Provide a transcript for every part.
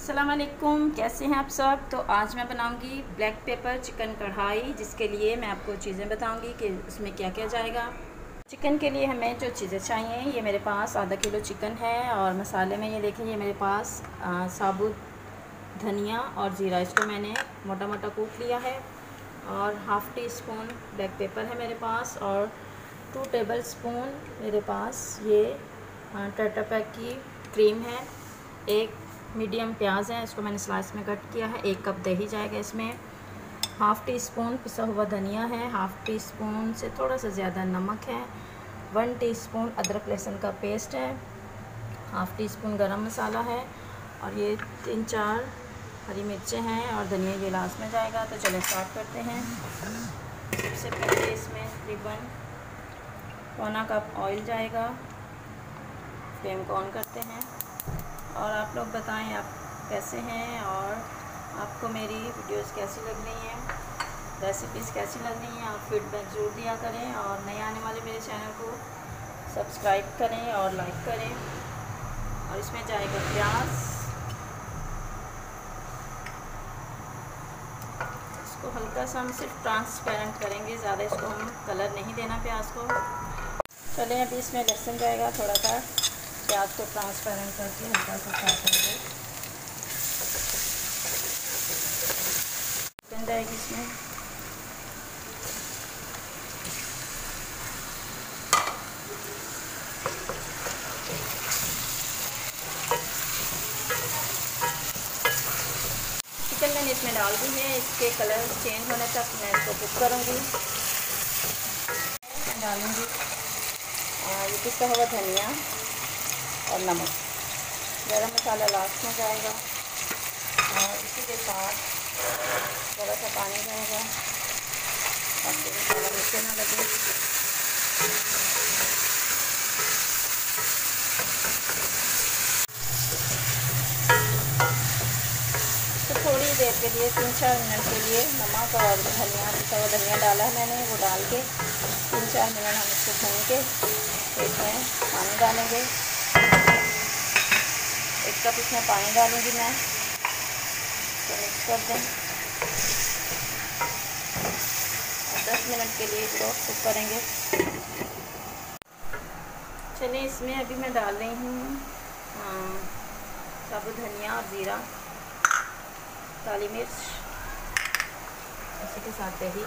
अस्सलाम वालेकुम, कैसे हैं आप सब। तो आज मैं बनाऊंगी ब्लैक पेपर चिकन कढ़ाई, जिसके लिए मैं आपको चीज़ें बताऊंगी कि उसमें क्या क्या जाएगा। चिकन के लिए हमें जो चीज़ें चाहिए, ये मेरे पास आधा किलो चिकन है और मसाले में ये देखें, ये मेरे पास साबुत धनिया और ज़ीरा, इसको मैंने मोटा मोटा कूट लिया है। और half teaspoon black pepper है मेरे पास, और 2 टेबल स्पून मेरे पास ये टाटा पैक की क्रीम है। एक मीडियम प्याज है, इसको मैंने स्लाइस में कट किया है। 1 कप दही जाएगा इसमें। हाफ़ टी स्पून पिसा हुआ धनिया है। हाफ़ टी स्पून से थोड़ा सा ज़्यादा नमक है। 1 टीस्पून अदरक लहसुन का पेस्ट है। हाफ़ टी स्पून गरम मसाला है, और ये 3-4 हरी मिर्चें हैं, और धनिया ये लास्ट में जाएगा। तो चलिए स्टार्ट करते हैं। सबसे पहले इसमें तकरीबन पौना कप ऑयल जाएगा। फ्लेम को ऑन करते हैं। और आप लोग बताएं आप कैसे हैं, और आपको मेरी वीडियोस कैसी लग रही हैं, रेसिपीज़ कैसी लग रही हैं। आप फीडबैक ज़रूर दिया करें, और नए आने वाले मेरे चैनल को सब्सक्राइब करें और लाइक करें। और इसमें जाएगा प्याज। इसको हल्का सा हम सिर्फ ट्रांसपेरेंट करेंगे, ज़्यादा इसको हम कलर नहीं देना प्याज को। चलें, अभी इसमें लहसुन जाएगा। थोड़ा सा प्याज को ट्रांसपेरेंट करके हल्का सा फ्राई करेंगे। चिकन जाएगी इसमें। चिकन मैंने इसमें डाल दी है। इसके कलर चेंज होने तक मैं इसको कुक करूँगी। डालूँगी ये पिसा हुआ धनिया और नमक। गरम मसाला लास्ट में जाएगा, और इसी के साथ थोड़ा सा पानी जाएगा ताकि मसाला नीचे ना लगे। तो थोड़ी देर के लिए 3-4 मिनट के लिए नमक और धनिया, पिसा हुआ धनिया डाला है मैंने, वो डाल के 3-4 मिनट हम इसको भून के इसमें पानी डालेंगे। 1 कप इसमें पानी डालूँगी मैं। तो मिक्स कर दें, और 10 मिनट के लिए इसको कुक करेंगे। चलिए, इसमें अभी मैं डाल रही हूँ साबुत धनिया और ज़ीरा, काली मिर्च, इसी के साथ दही।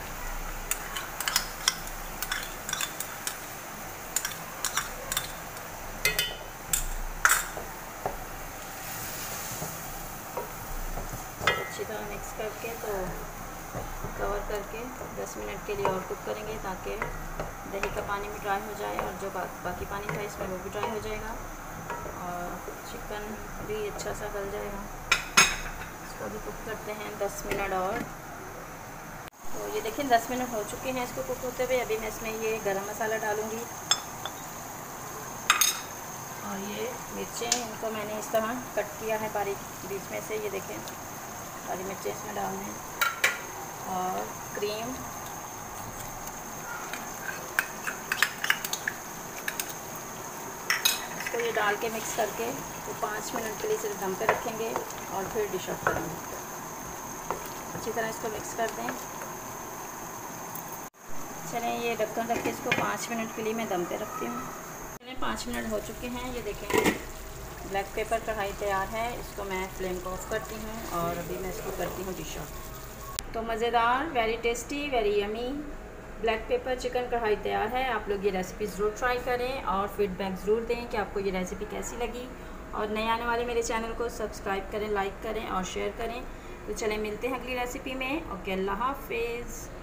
अच्छी तरह मिक्स करके तो कवर करके 10 मिनट के लिए और कुक करेंगे, ताकि दही का पानी भी ड्राई हो जाए, और जो बाकी पानी था इसमें वो भी ड्राई हो जाएगा, और चिकन भी अच्छा सा गल जाएगा। इसको भी कुक करते हैं 10 मिनट और। तो ये देखिए 10 मिनट हो चुके हैं इसको कुक होते हुए। अभी मैं इसमें ये गरम मसाला डालूँगी, और ये मिर्चें, इनको मैंने इस तरह कट किया है बारीक बीच में से। ये देखें, हरी मिर्चें इसमें डाल दें, और क्रीम, इसको ये डाल के मिक्स करके तो 5 मिनट के लिए सिर्फ दम पे रखेंगे, और फिर डिश आउट करेंगे। अच्छी तरह इसको मिक्स कर दें। चलें, ये ढक्कन रख के इसको 5 मिनट के लिए मैं दम पे रखती हूँ। चलें, 5 मिनट हो चुके हैं। ये देखें, ब्लैक पेपर कढ़ाई तैयार है। इसको मैं फ्लेम को ऑफ करती हूँ, और अभी मैं इसको करती हूँ डिश आउट। तो मज़ेदार, very tasty, very yummy black pepper chicken kadai तैयार है। आप लोग ये रेसिपी ज़रूर ट्राई करें, और फीडबैक ज़रूर दें कि आपको ये रेसिपी कैसी लगी। और नए आने वाले मेरे चैनल को सब्सक्राइब करें, लाइक करें और शेयर करें। तो चलें, मिलते हैं अगली रेसिपी में। ओके, अल्लाह हाफिज़।